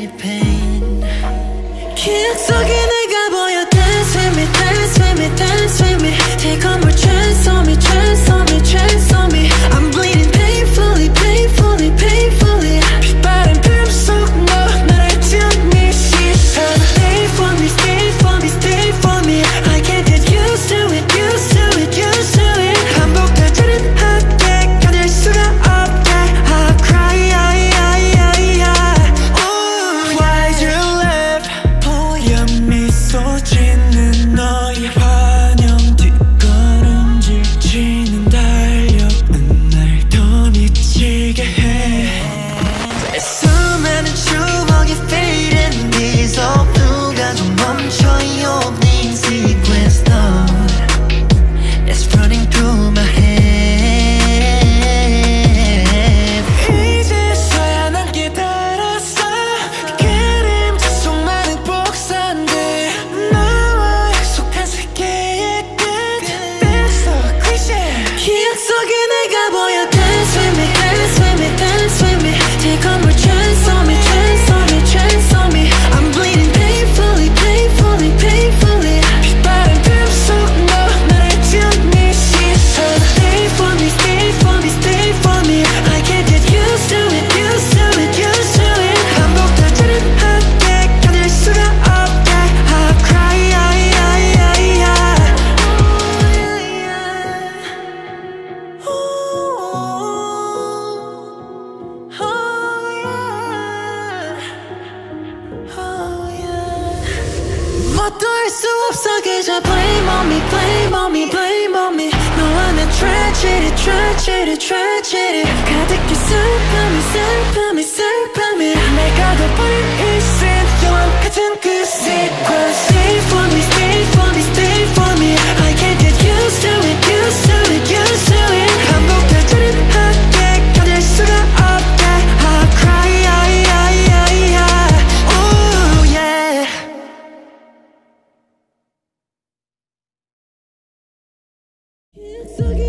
any pain. 기억 속에 내가 보여. Dance with me, dance with me, dance with me. Take on more chance on me, chance on me, chance on me. I'm bleeding painfully, painfully, painfully. 빛바람 틈 속 너 나를 틈니 시선. Stay for me, stay for me, stay for me. I can't get used to it, used to it, used to it. 반복되지는 않게 견딜 수가 없게. I cry, Why'd you leave? 보여 미소 짓는 너의 환영. 뒷걸음질 치는 달력은 날 더 미치게 해. 수많은 추억이 fade in these all. 누가 좀 멈춰 이 opening sequence thought that's running through my head. 이제서야 난 깨달았어. 그림자 속 많은 복선들 나와 약속한 세계의 끝. That's so cliché. 기억 속에 내가 보여. Dance with me, dance with me, dance with me. Take on more chance on me, chance on me, chance on me. I'm bleeding painfully, painfully, painfully. 빛바람 틈 속 너 나를 틈니 시선. Stay for me, stay for me, stay for me. I can't get used to it, used to it, used to it. 반복되지는 않게 견딜 수가 없게. I cry, 뭣도 할 수 없어 그저 blame on me, blame on me, blame on me. 너와 내 tragedy, tragedy, tragedy. 가득히 슬픔이, 슬픔이, 슬픔이. 내가 둬버린 이 scene 영화 같은 그 sequence. Stay for me, stay for me, stay for me. I can't get used to it, used to it, used to it. 반복되지는 않게 견딜 수가 없게. I cry, oh yeah. It's okay.